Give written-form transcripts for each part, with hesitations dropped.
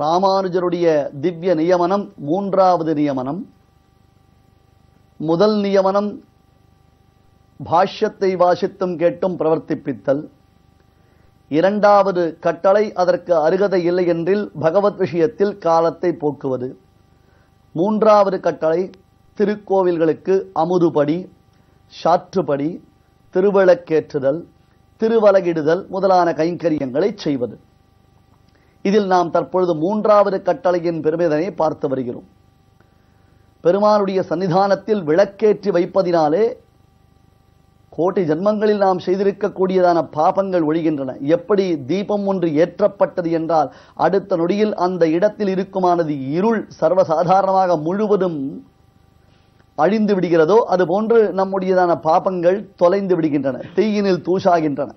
ராமானுஜருடைய திவ்ய நியமனம் மூன்றாவது நியமனம். முதல் நியமனம் பாஷ்யத்தை வாசித்தும் கேட்டும் பிரவர்த்திப்பித்தல். இரண்டாவது கட்டளை அதற்கு அருகதை இல்லை என்றில் பகவத் விஷயத்தில் காலத்தை போக்குவது. மூன்றாவது கட்டளை திருக்கோவில்களுக்கு அமுதுபடி, சாற்றுபடி, திருவிளக்கேற்றுதல், திருவலகிடுதல் முதலான கைங்கரியங்களை செய்வது. இதில் நாம் தற்பொழுது மூன்றாவது கட்டளையின் பெருமிதனை பார்த்து வருகிறோம். பெருமானுடைய சன்னிதானத்தில் விளக்கேற்றி வைப்பதினாலே கோடி ஜன்மங்களில் நாம் செய்திருக்கக்கூடியதான பாபங்கள் ஒழிகின்றன. எப்படி தீபம் ஒன்று ஏற்றப்பட்டது என்றால் அடுத்த நொடியில் அந்த இடத்தில் இருக்குமானது இருள் சர்வசாதாரணமாக முழுவதும் அழிந்து விடுகிறதோ அதுபோன்று நம்முடையதான பாபங்கள் தொலைந்து விடுகின்றன, தீயினில் தூசாகின்றன.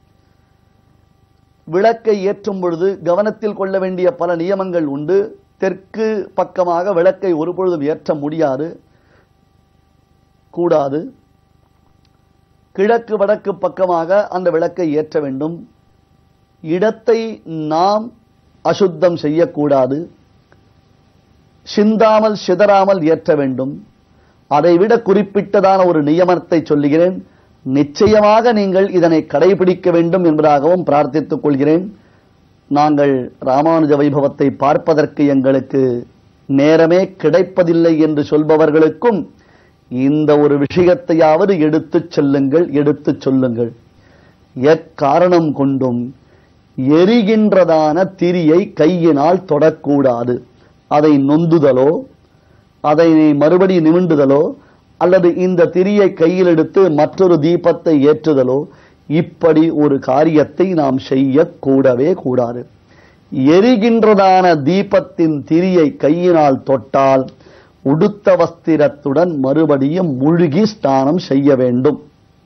விளக்கை ஏற்றும் பொழுது கவனத்தில் கொள்ள வேண்டிய பல நியமங்கள் உண்டு. தெற்கு பக்கமாக விளக்கை ஒருபொழுதும் ஏற்ற முடியாது, கூடாது. கிழக்கு வடக்கு பக்கமாக அந்த விளக்கை ஏற்ற வேண்டும். இடத்தை நாம் அசுத்தம் செய்யக்கூடாது. சிந்தாமல் சிதறாமல் ஏற்ற வேண்டும். அதைவிட குறிப்பிட்டதான ஒரு நியமனத்தை சொல்லுகிறேன். நிச்சயமாக நீங்கள் இதனை கடைபிடிக்க வேண்டும் என்பதாகவும் பிரார்த்தித்துக் கொள்கிறேன். நாங்கள் ராமானுஜ வைபவத்தை பார்ப்பதற்கு எங்களுக்கு நேரமே கிடைப்பதில்லை என்று சொல்பவர்களுக்கும் இந்த ஒரு விஷயத்தையாவது எடுத்துச் செல்லுங்கள், எடுத்துச் சொல்லுங்கள். எக்காரணம் கொண்டும் எரிகின்றதான திரியை கையினால் தொடக்கூடாது. அதை நொந்துதலோ, அதை மறுபடி நிமிண்டுதலோ, அல்லது இந்த திரியை கையில் எடுத்து மற்றொரு தீபத்தை ஏற்றுதலோ, இப்படி ஒரு காரியத்தை நாம் செய்யக்கூடவே கூடாது. எரிகின்றதான தீபத்தின் திரியை கையினால் தொட்டால் உடுத்த வஸ்திரத்துடன் மறுபடியும் முழுகி ஸ்நானம் செய்ய வேண்டும்.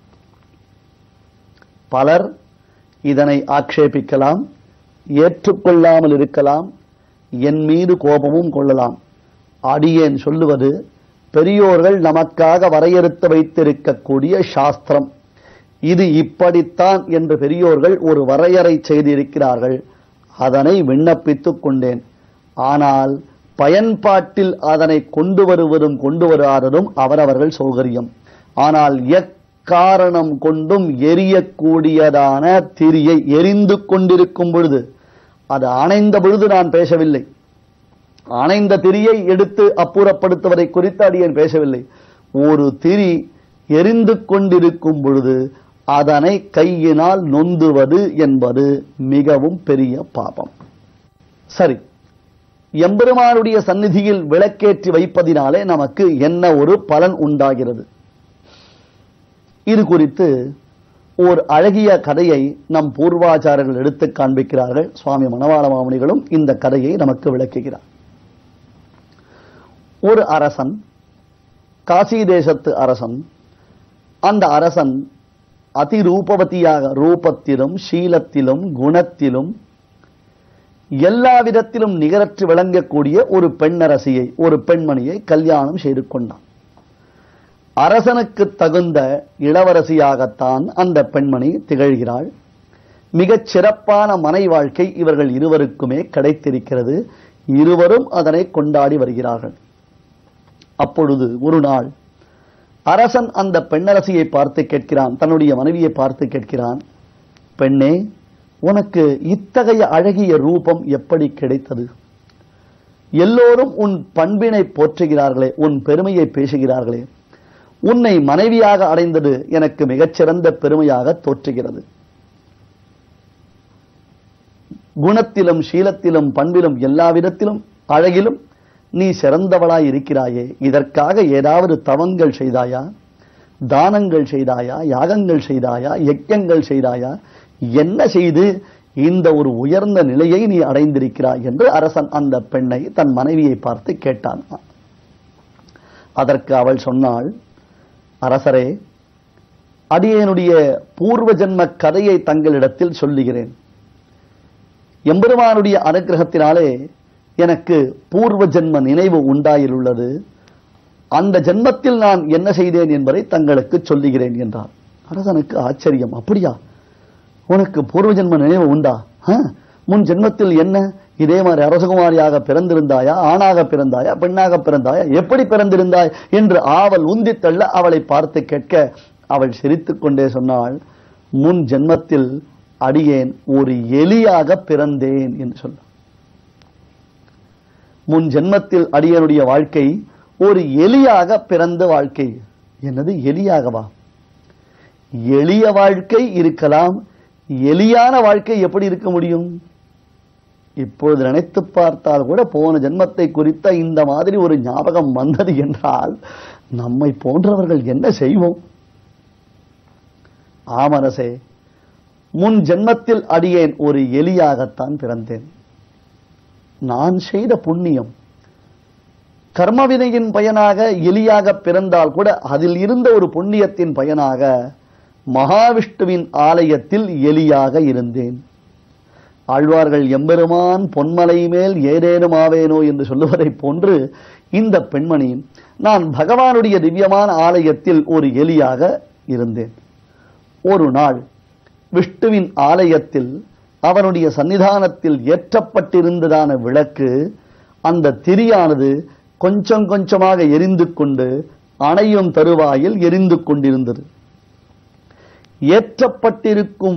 பலர் இதனை ஆட்சேபிக்கலாம், ஏற்றுக்கொள்ளாமல் இருக்கலாம், என் மீது கோபமும் கொள்ளலாம். அடியேன் சொல்லுவது பெரியோர்கள் நமக்காக வரையறுத்து வைத்திருக்கக்கூடிய சாஸ்திரம். இது இப்படித்தான் என்று பெரியோர்கள் ஒரு வரையறை செய்திருக்கிறார்கள். அதனை விண்ணப்பித்துக் கொண்டேன். ஆனால் பயன்பாட்டில் அதனை கொண்டு வருவதும் கொண்டு வராததும் அவரவர்கள் சௌகரியம். ஆனால் எக்காரணம் கொண்டும் எரியக்கூடியதான திரியை எரிந்து கொண்டிருக்கும் பொழுது, அது அணைந்த பொழுது நான் பேசவில்லை. அணைந்த திரியை எடுத்து அப்புறப்படுத்துவதை குறித்து அடியேன் பேசவில்லை. ஒரு திரி எரிந்து கொண்டிருக்கும் பொழுது அதனை கையினால் நொந்துவது என்பது மிகவும் பெரிய பாபம். சரி, எம்பெருமானுடைய சந்நிதியில் விளக்கேற்றி வைப்பதினாலே நமக்கு என்ன ஒரு பலன் உண்டாகிறது? இது குறித்து ஓர் அழகிய கதையை நம் பூர்வாச்சாரர்கள் எடுத்து காண்பிக்கிறார்கள். சுவாமி மணவாள மாமுனிகளும் இந்த கதையை நமக்கு விளக்குகிறார். ஒரு அரசன், காசி தேசத்து அரசன். அந்த அரசன் அதிரூபவதியாக, ரூபத்திலும் சீலத்திலும் குணத்திலும் எல்லா விதத்திலும் நிகரற்று விளங்கக்கூடிய ஒரு பெண்ணரசியை, ஒரு பெண்மணியை கல்யாணம் செய்து கொண்டான். அரசனுக்கு தகுந்த இளவரசியாகத்தான் அந்த பெண்மணி திகழ்கிறாள். மிகச் சிறப்பான மனை வாழ்க்கை இவர்கள் இருவருக்குமே கிடைத்திருக்கிறது. இருவரும் அதனை கொண்டாடி வருகிறார்கள். அப்பொழுது ஒரு நாள் அரசன் அந்த பெண்ணரசியை பார்த்து கேட்கிறான், தன்னுடைய மனைவியை பார்த்து கேட்கிறான், பெண்ணே, உனக்கு இத்தகைய அழகிய ரூபம் எப்படி கிடைத்தது? எல்லோரும் உன் பண்பினை போற்றுகிறார்களே, உன் பெருமையை பேசுகிறார்களே. உன்னை மனைவியாக அடைந்தது எனக்கு மிகச்சிறந்த பெருமையாக தோற்றுகிறது. குணத்திலும் சீலத்திலும் பண்பிலும் எல்லா விதத்திலும் அழகிலும் நீ சிறந்தவளாய் இருக்கிறாயே. இதற்காக ஏதாவது தவங்கள் செய்தாயா? தானங்கள் செய்தாயா? யாகங்கள் செய்தாயா? யஜ்ஞங்கள் செய்தாயா? என்ன செய்து இந்த ஒரு உயர்ந்த நிலையை நீ அடைந்திருக்கிறாய் என்று அரசன் அந்த பெண்ணை, தன் மனைவியை பார்த்து கேட்டான். அதற்கு அவள் சொன்னாள், அரசரே, அடியேனுடைய பூர்வ ஜென்ம கதையை தங்களிடத்தில் சொல்லுகிறேன். எம்பெருமானுடைய அனுகிரகத்தினாலே எனக்கு பூர்வ ஜென்ம நினைவு உண்டாயுள்ளது. அந்த ஜென்மத்தில் நான் என்ன செய்தேன் என்பதை தங்களுக்கு சொல்லுகிறேன் என்றார். அரசனுக்கு ஆச்சரியம். அப்படியா, உனக்கு பூர்வ ஜென்ம நினைவு உண்டா? முன் ஜென்மத்தில் என்ன இதே மாதிரி அரசகுமாரியாக பிறந்திருந்தாயா, ஆணாக பிறந்தாயா, பெண்ணாக பிறந்தாயா, எப்படி பிறந்திருந்தாய் என்று ஆவல் உந்தி தள்ள அவளை பார்த்து கேட்க அவள் சிரித்துக் கொண்டே சொன்னாள், முன் ஜென்மத்தில் அடியேன் ஒரு எலியாக பிறந்தேன் என்று சொல்ல. முன் ஜென்மத்தில் அடியனுடைய வாழ்க்கை ஒரு எலியாக பிறந்த வாழ்க்கை. என்னது எலியாகவா? எளிய வாழ்க்கை இருக்கலாம், எலியான வாழ்க்கை எப்படி இருக்க முடியும்? இப்பொழுது நினைத்து பார்த்தால் கூட போன ஜென்மத்தை குறித்த இந்த மாதிரி ஒரு ஞாபகம் வந்தது என்றால் நம்மை போன்றவர்கள் என்ன செய்வோம்? ஆமரசே, முன் ஜென்மத்தில் அடியேன் ஒரு எலியாகத்தான் பிறந்தேன். நான் செய்த புண்ணியம் கர்மவினையின் பயனாக எலியாக பிறந்தால் கூட அதில் இருந்த ஒரு புண்ணியத்தின் பயனாக மகாவிஷ்ணுவின் ஆலயத்தில் எலியாக இருந்தேன். ஆழ்வார்கள் எம்பெருமான் பொன்மலை மேல் ஏதேனும் ஆவேனோ என்று சொல்லுவதை போன்று இந்த பெண்மணி நான் பகவானுடைய திவ்யமான ஆலயத்தில் ஒரு எலியாக இருந்தேன். ஒரு நாள் விஷ்ணுவின் ஆலயத்தில் அவனுடைய சன்னிதானத்தில் ஏற்றப்பட்டிருந்ததான விளக்கு, அந்த திரியானது கொஞ்சம் கொஞ்சமாக எரிந்து கொண்டு அணையும் தருவாயில் எரிந்து கொண்டிருந்தது. ஏற்றப்பட்டிருக்கும்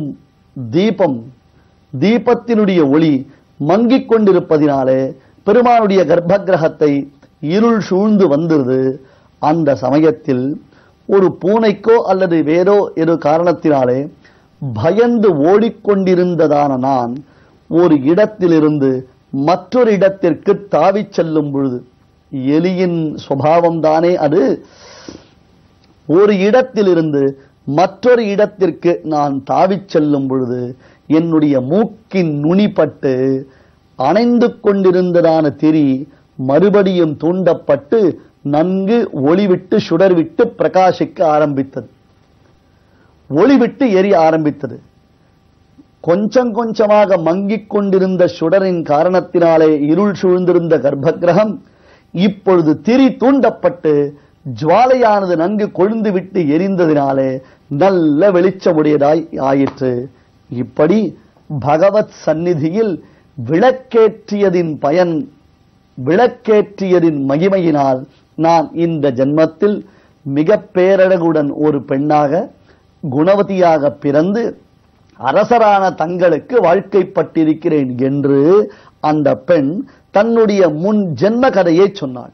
தீபத்தினுடைய ஒளி மங்கிக் கொண்டிருப்பதினாலே பெருமானுடைய கர்ப்ப கிரகத்தை இருள் சூழ்ந்து வந்தது. அந்த சமயத்தில் ஒரு பூனைக்கோ அல்லது வேறோ ஏதோ காரணத்தினாலே பயந்து ஓடிக்கொண்டிருந்ததான நான் ஒரு இடத்திலிருந்து மற்றொரு இடத்திற்கு தாவிச் செல்லும் பொழுது, எலியின் சுபாவம் தானே அது, ஒரு இடத்திலிருந்து மற்றொரு இடத்திற்கு நான் தாவிச் செல்லும் பொழுது என்னுடைய மூக்கின் நுனிப்பட்டு அணைந்து கொண்டிருந்ததான திரி மறுபடியும் தூண்டப்பட்டு நன்கு ஒளிவிட்டு சுடர்விட்டு பிரகாசிக்க ஆரம்பித்தது, ஒளிவிட்டு எரிய ஆரம்பித்தது. கொஞ்சம் கொஞ்சமாக மங்கிக் கொண்டிருந்த சுடரின் காரணத்தினாலே இருள் சூழ்ந்திருந்த கர்ப்பகிரகம் இப்பொழுது திரி தூண்டப்பட்டு ஜுவாலையானது நன்கு கொழுந்து விட்டு எரிந்ததினாலே நல்ல வெளிச்சமுடையதாய் ஆயிற்று. இப்படி பகவத் சந்நிதியில் விளக்கேற்றியதின் பயன், விளக்கேற்றியதின் மகிமையினால் நான் இந்த ஜென்மத்தில் மிக பேரழகுடன் ஒரு பெண்ணாக குணவதியாக பிறந்து அரசரான தங்களுக்கு வாழ்க்கைப்பட்டிருக்கிறேன் என்று அந்த பெண் தன்னுடைய முன் ஜென்ம கதையை சொன்னாள்.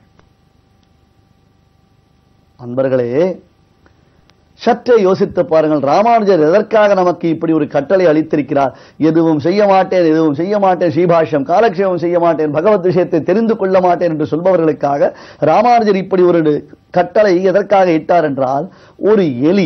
அன்பர்களே, சற்றே யோசித்து பாருங்கள், ராமானுஜர் எதற்காக நமக்கு இப்படி ஒரு கட்டளை அளித்திருக்கிறார்? எதுவும் செய்ய மாட்டேன், எதுவும் செய்ய மாட்டேன், ஸ்ரீபாஷ்யம் காலக்ஷேபம் செய்ய மாட்டேன், பகவத் விஷயத்தை தெரிந்து கொள்ள மாட்டேன் என்று சொல்பவர்களுக்காக ராமானுஜர் இப்படி ஒரு கட்டளை எதற்காக இட்டார் என்றால், ஒரு எலி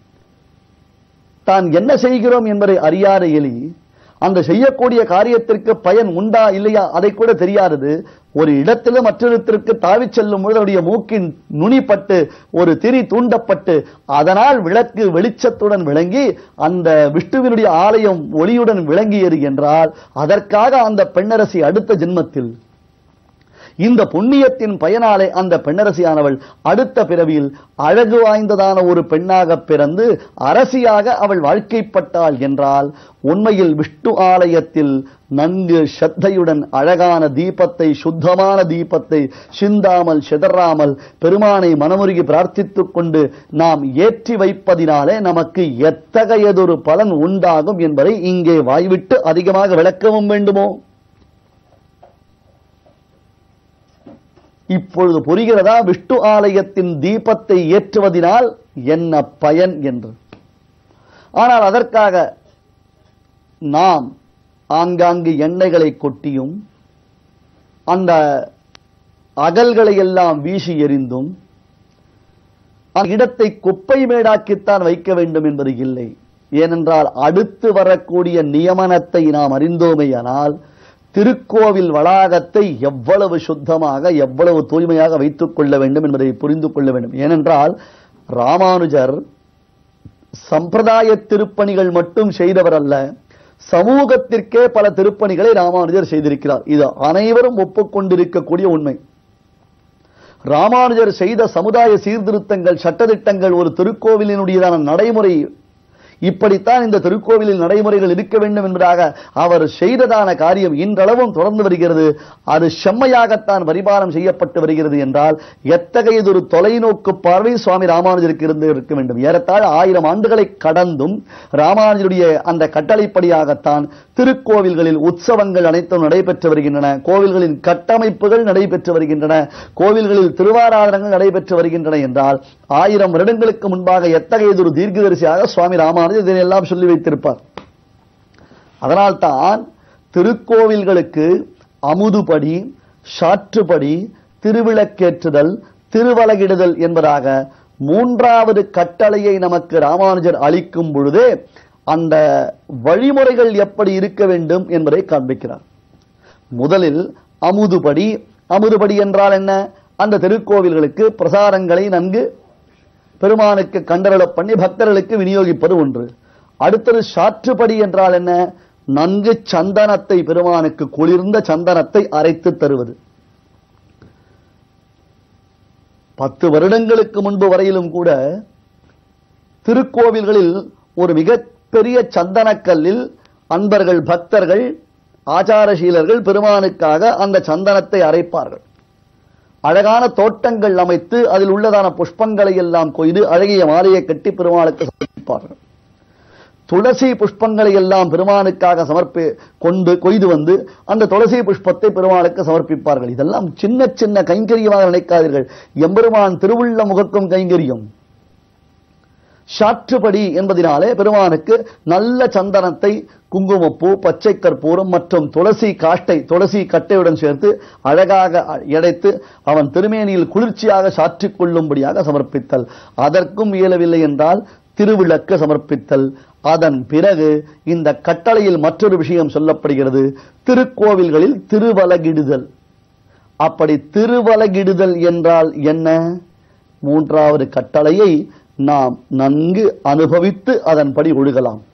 தான் என்ன செய்கிறோம் என்பதை அறியாத எலி, அந்த செய்யக்கூடிய காரியத்திற்கு பயன் உண்டா இல்லையா அதை கூட தெரியாதது, ஒரு இடத்திலும் மற்றொருத்திற்கு தாவிச் செல்லும் பொழுது அவருடைய மூக்கின் நுனிப்பட்டு ஒரு திரி தூண்டப்பட்டு அதனால் விளக்கு வெளிச்சத்துடன் விளங்கி அந்த விஷ்ணுவினுடைய ஆலயம் ஒளியுடன் விளங்கியது என்றால், அதற்காக அந்த பெண்ணரசி அடுத்த ஜென்மத்தில் இந்த புண்ணியத்தின் பயனாலே அந்த பெண்ணரசியானவள் அடுத்த பிறவியில் அழகு வாய்ந்ததான ஒரு பெண்ணாக பிறந்து அரசியாக அவள் வாழ்க்கைப்பட்டாள் என்றால், உண்மையில் விஷ்ணு ஆலயத்தில் நன்கு ஸ்ரத்தையுடன் அழகான தீபத்தை, சுத்தமான தீபத்தை சிந்தாமல் சிதறாமல் பெருமானை மனமுருகி பிரார்த்தித்துக் கொண்டு நாம் ஏற்றி வைப்பதினாலே நமக்கு எத்தகையதொரு பலன் உண்டாகும் என்பதை இங்கே வாய்விட்டு அதிகமாக விளக்கவும் வேண்டுமோ? இப்பொழுது புரிகிறதா விஷ்ணு ஆலயத்தின் தீபத்தை ஏற்றுவதனால் என்ன பயன் என்று? ஆனால் அதற்காக நாம் ஆங்காங்கு எண்ணெய்களை கொட்டியும் அந்த அகல்களை எல்லாம் வீசி எறிந்தும் அந்த இடத்தை குப்பை மேடாக்கித்தான் வைக்க வேண்டும் என்பது இல்லை. ஏனென்றால் அடுத்து வரக்கூடிய நியமனத்தை நாம் அறிந்தோமேயானால் திருக்கோவில் வளாகத்தை எவ்வளவு சுத்தமாக எவ்வளவு தூய்மையாக வைத்துக் கொள்ள வேண்டும் என்பதை புரிந்து கொள்ள வேண்டும். ஏனென்றால் ராமானுஜர் சம்பிரதாய திருப்பணிகள் மட்டும் செய்தவர் அல்ல, சமூகத்திற்கே பல திருப்பணிகளை ராமானுஜர் செய்திருக்கிறார். இது அனைவரும் ஒப்புக்கொண்டிருக்கக்கூடிய உண்மை. ராமானுஜர் செய்த சமுதாய சீர்திருத்தங்கள், சட்டதிட்டங்கள், ஒரு திருக்கோவிலினுடையதான நடைமுறை, இப்படித்தான் இந்த திருக்கோவிலில் நடைமுறைகள் இருக்க வேண்டும் என்பதாக அவர் செய்ததான காரியம் இன்றளவும் தொடர்ந்து வருகிறது. அது செம்மையாகத்தான் பரிபாலனம் செய்யப்பட்டு வருகிறது என்றால் எத்தகையதொரு தொலைநோக்கு பார்வை சுவாமி ராமானுஜருக்கு இருக்க வேண்டும். ஏறத்தாழ 1000 ஆண்டுகளை கடந்தும் ராமானுஜருடைய அந்த கட்டளைப்படியாகத்தான் திருக்கோவில்களில் உற்சவங்கள் அனைத்தும் நடைபெற்று வருகின்றன. கோவில்களின் கட்டமைப்புகள் நடைபெற்று வருகின்றன. கோவில்களில் திருவாராதனங்கள் நடைபெற்று வருகின்றன என்றால் 1000 வருடங்களுக்கு முன்பாக எத்தகையதொரு தீர்க்கதரிசியாக சுவாமி ராமானுஜர் இதனையெல்லாம் சொல்லி வைத்திருப்பார். அதனால்தான் திருக்கோவில்களுக்கு அமுதுபடி, சாற்றுப்படி, திருவிளக்கேற்றுதல், திருவலகிடுதல் என்பதாக 3வது கட்டளையை நமக்கு ராமானுஜர் அளிக்கும் பொழுதே அந்த வழிமுறைகள் எப்படி இருக்க வேண்டும் என்பதை காண்பிக்கிறார். முதலில் அமுதுபடி. அமுதுபடி என்றால் என்ன? அந்த திருக்கோவில்களுக்கு பிரசாரங்களை நன்கு பெருமானுக்கு கண்டருளப் பண்ணி பக்தர்களுக்கு விநியோகிப்பது ஒன்று. அடுத்தது சாற்றுப்படி என்றால் என்ன? நன்கு சந்தனத்தை, பெருமானுக்கு குளிர்ந்த சந்தனத்தை அரைத்து தருவது. 10 வருடங்களுக்கு முன்பு வரையிலும் கூட திருக்கோவில்களில் ஒரு மிகப்பெரிய சந்தனக்கல்லில் அன்பர்கள், பக்தர்கள், ஆச்சாரசீலர்கள் பெருமானுக்காக அந்த சந்தனத்தை அரைப்பார்கள். அழகான தோட்டங்கள் அமைத்து அதில் உள்ளதான புஷ்பங்களை எல்லாம் கொய்து அழகிய மாலையை கட்டி பெருமானுக்கு சமர்ப்பிப்பார்கள். துளசி புஷ்பங்களை எல்லாம் பெருமானுக்காக கொய்து வந்து அந்த துளசி புஷ்பத்தை பெருமானுக்கு சமர்ப்பிப்பார்கள். இதெல்லாம் சின்ன சின்ன கைங்கரியமாக நினைக்காதீர்கள். எம்பெருமான் திருவுள்ள முகக்கும் கைங்கரியம். சாற்றுப்படி என்பதினாலே பெருமானுக்கு நல்ல சந்தனத்தை, குங்குமப்பூ, பச்சை கற்பூரம் மற்றும் துளசி கட்டையுடன் சேர்த்து அழகாக எடைத்து அவன் திருமேனியில் குளிர்ச்சியாக சாற்றிக் கொள்ளும்படியாக சமர்ப்பித்தல். அதற்கும் இயலவில்லை என்றால் திருவிளக்கு சமர்ப்பித்தல். அதன் பிறகு இந்த கட்டளையில் மற்றொரு விஷயம் சொல்லப்படுகிறது. திருக்கோவில்களில் திருவலகிடுதல். அப்படி திருவலகிடுதல் என்றால் என்ன? 3வது கட்டளையை நாம் நன்கு அனுபவித்து அதன்படி ஒழுகலாம்.